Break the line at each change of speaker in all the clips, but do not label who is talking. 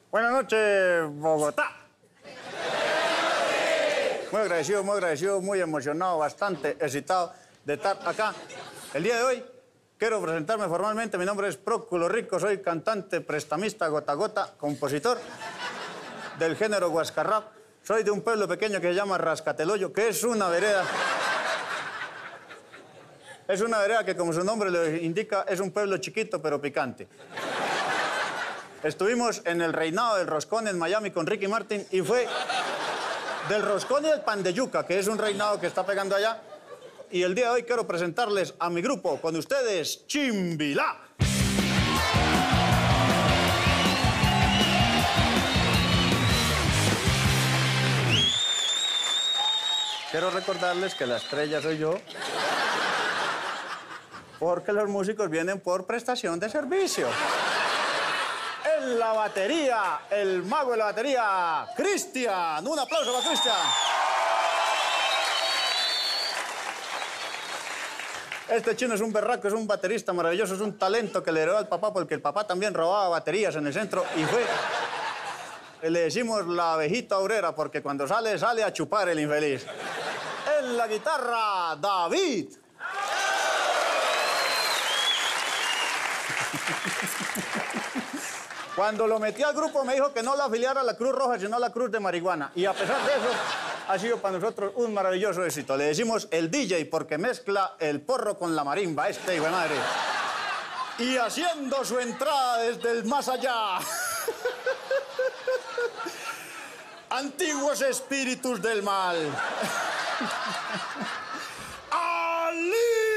Buenas noches, Bogotá. Muy agradecido, muy emocionado, bastante excitado de estar acá. El día de hoy quiero presentarme formalmente. Mi nombre es Próculo Rico, soy cantante, prestamista, gota a gota, compositor del género Huascarrap. Soy de un pueblo pequeño que se llama Rascateloyo, que es una vereda. Es una vereda que, como su nombre lo indica, es un pueblo chiquito pero picante. Estuvimos en el reinado del roscón en Miami con Ricky Martin y fue del roscón y del pan de yuca, que es un reinado que está pegando allá. Y el día de hoy quiero presentarles a mi grupo, con ustedes, Chimbilá. Quiero recordarles que la estrella soy yo, porque los músicos vienen por prestación de servicio. En la batería, el mago de la batería, Cristian. Un aplauso para Cristian. Este chino es un berraco, es un baterista maravilloso, es un talento que le heredó al papá, porque el papá también robaba baterías en el centro y fue... Le decimos la abejita obrera, porque cuando sale, sale a chupar el infeliz. En la guitarra, David. Cuando lo metí al grupo me dijo que no la afiliara a la Cruz Roja, sino a la Cruz de Marihuana. Y a pesar de eso, ha sido para nosotros un maravilloso éxito. Le decimos el DJ porque mezcla el porro con la marimba, este hijo de madre. Y haciendo su entrada desde el más allá. Antiguos espíritus del mal. ¡Ali!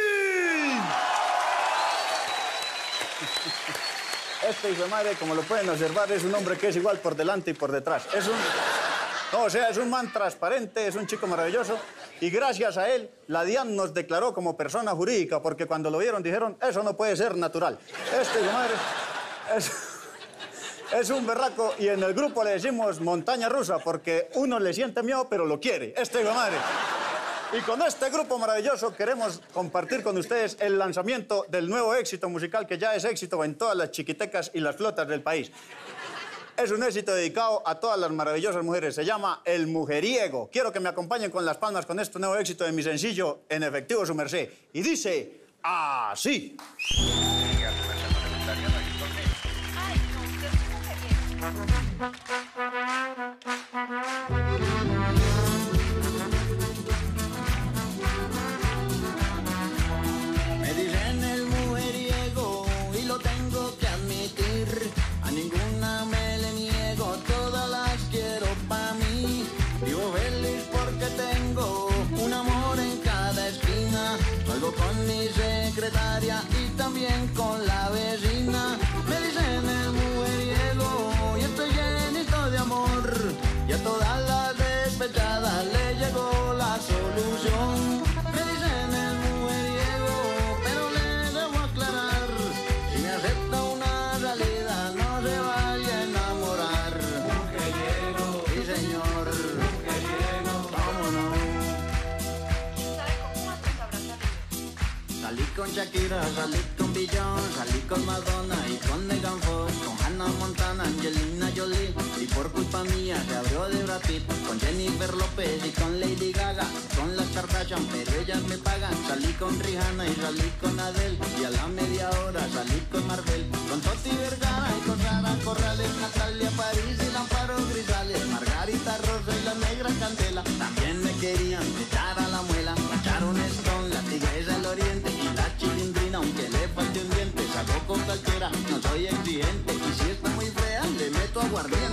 Este hijo de madre, como lo pueden observar, es un hombre que es igual por delante y por detrás. Es un... No, o sea, es un man transparente, es un chico maravilloso. Y gracias a él, la DIAN nos declaró como persona jurídica, porque cuando lo vieron dijeron, eso no puede ser natural. Este hijo de madre es un berraco, y en el grupo le decimos montaña rusa, porque uno le siente miedo, pero lo quiere. Este hijo de madre. Y con este grupo maravilloso queremos compartir con ustedes el lanzamiento del nuevo éxito musical que ya es éxito en todas las chiquitecas y las flotas del país. Es un éxito dedicado a todas las maravillosas mujeres. Se llama El Mujeriego. Quiero que me acompañen con las palmas con este nuevo éxito de mi sencillo En Efectivo Su Merced. Y dice así.
Con mi secretaria y también con la vecina. Me dicen el mujeriego y estoy llenito de amor. Y a todas las despechadas le llegó la solución. Me dicen el mujeriego, pero le debo aclarar. Si me acepta una salida, no se vaya a enamorar. Mujeriego, sí señor. Mujeriego, cómo no. Salí con Shakira, salí con Beyoncé, salí con Madonna y con Megan Fox, con Hannah Montana, Angelina Jolie, y por culpa mía se abrió de Brad Pitt, con Jennifer López y con Lady Gaga, con las Kardashian, pero ellas me pagan. Salí con Rihanna y salí con Adele, y a la media hora salí con Marvel, con Toti Vergara y con Sara Corrales, Natalia París y Amparo Grisales, Margarita Rosa y la Negra Candela. También me querían echar a la muela, Sharon Stone, la Tigresa del Oriente y la Chilindrina, aunque le falte un diente, salgo con cualquiera, no soy exigente, y si está muy fea le meto aguardiente.